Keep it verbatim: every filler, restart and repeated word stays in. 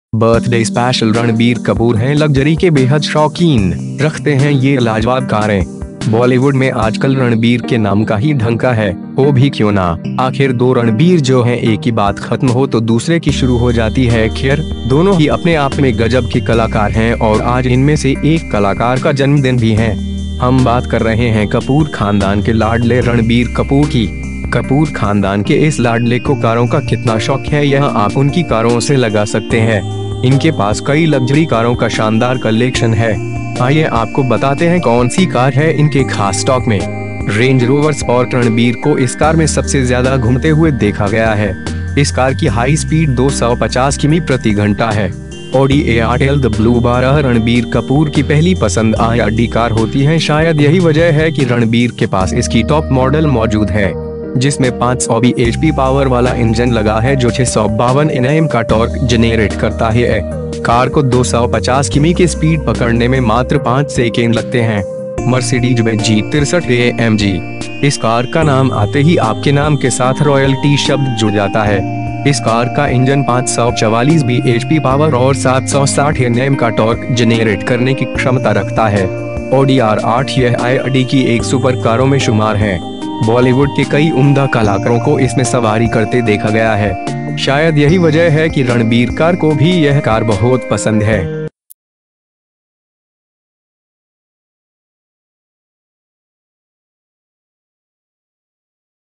Birthday special Ranbir Kapoor हैं luxury के बेहद शौकीन, रखते हैं ये लाजवाब कारें। बॉलीवुड में आजकल रणबीर के नाम का ही ढंका है, वो भी क्यों ना। आखिर दो रणबीर जो हैं, एक की बात खत्म हो तो दूसरे की शुरू हो जाती है। खैर, दोनों ही अपने आप में गजब के कलाकार हैं और आज इनमें से एक कलाकार का जन्मदिन भी है। हम बात कर रहे हैं कपूर खानदान के लाडले रणबीर कपूर की। कपूर खानदान के इस लाडले को कारों का कितना शौक है, यह आप उनकी कारों से लगा सकते हैं। इनके पास कई लग्जरी कारों का शानदार कलेक्शन है। आइए आपको बताते हैं कौन सी कार है इनके खास स्टॉक में। रेंज रोवर स्पॉर्ट रणबीर को इस कार में सबसे ज्यादा घूमते हुए देखा गया है। इस कार की हाई स्पीड दो सौ पचास किमी प्रति घंटा है। ऑडी ए आठ एल द ब्लू बारह रणबीर कपूर की पहली पसंद आई कार होती है। शायद यही वजह है कि रणबीर के पास इसकी टॉप मॉडल मौजूद है, जिसमें पाँच सौ बी एच पी पावर वाला इंजन लगा है जो छह सौ बावन एन एम का टॉर्क जनरेट करता है। कार को दो सौ पचास किमी की स्पीड पकड़ने में मात्र पाँच सेकेंड लगते हैं। मर्सिडीज बेंज जी तिरसठ ए एम जी। इस कार का नाम आते ही आपके नाम के साथ रॉयल्टी शब्द जुड़ जाता है। इस कार का इंजन पाँच सौ चवालीस बी एच पी पावर और सात सौ साठ एन एम का टॉर्क जनरेट करने की क्षमता रखता है। ऑडी आर आठ यह ऑडी की एक सुपर कारों में शुमार है। बॉलीवुड के कई उम्दा कलाकारों को इसमें सवारी करते देखा गया है। शायद यही वजह है कि रणबीर कार को भी यह कार बहुत पसंद है।